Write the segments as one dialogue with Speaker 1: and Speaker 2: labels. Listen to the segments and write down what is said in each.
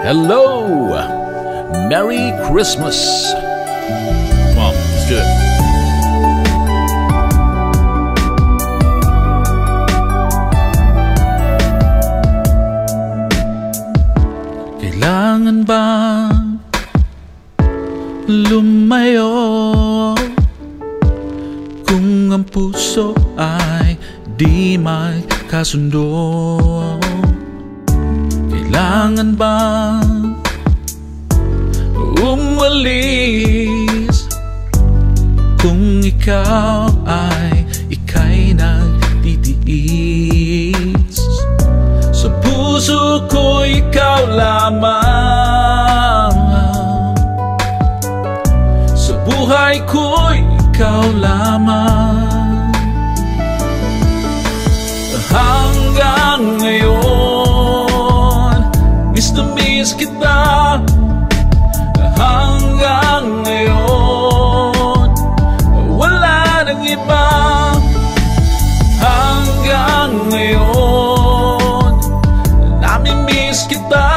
Speaker 1: Hello! Merry Christmas! Come on, let's do it. Kailangan bang lumayo kung ang puso ay di magkasundo? Kailangan bang umalis kung ikaw ay ika'y nagtitiis? Sa puso ko ikaw lamang, sa buhay ko ikaw lamang. Hanggang ngayon miss na miss kita. Hanggang ngayon wala nang iba. Hanggang ngayon nami-miss kita.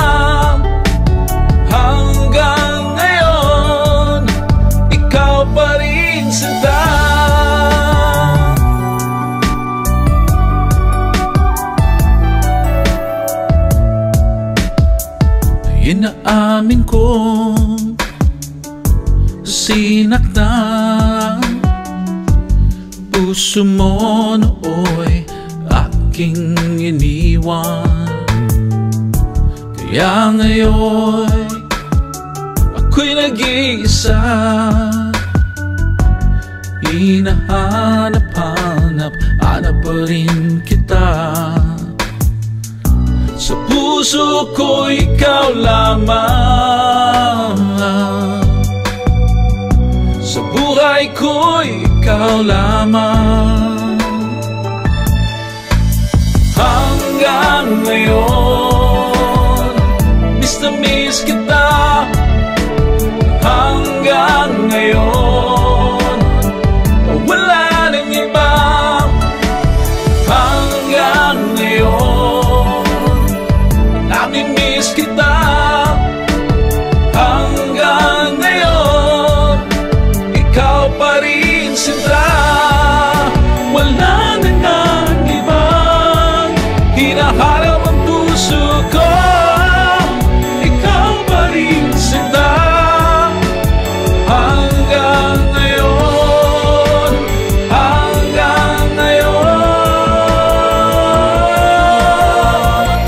Speaker 1: Hanggang ngayon ikaw pa rin, sinta. Inaamin kong sinaktan puso mo nooy aking iniwan. Kaya ngayon ako'y nag-iisa, hinahanap-hanap pa rin kita. Sa puso ko ikaw lamang, sa buhay ko ikaw lamang. Hanggang ngayon miss na miss kita. Hanggang ngayon wala nang iba. Hanggang ngayon nami-miss kita. Hanggang ngayon ikaw pa rin, sinta. Wala na nang ibang hinaharap ang puso ko. Ikaw pa rin, sinta. Hanggang ngayon, hanggang ngayon,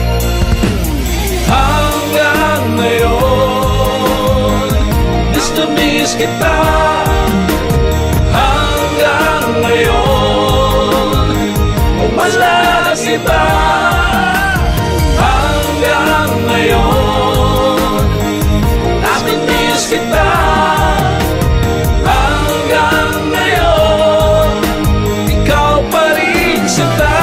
Speaker 1: hanggang ngayon miss na miss kita. Hanggang ngayon wala na iba. Hanggang ngayon nami-miss kita. Hanggang ngayon ikaw pa rin, sinta.